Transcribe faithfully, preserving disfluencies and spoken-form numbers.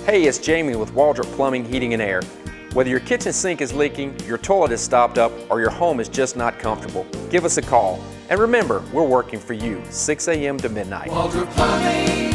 Hey, it's Jamie with Waldrop Plumbing, Heating and Air. Whether your kitchen sink is leaking, your toilet is stopped up, or your home is just not comfortable, give us a call. And remember, we're working for you, six A M to midnight. Waldrop Plumbing.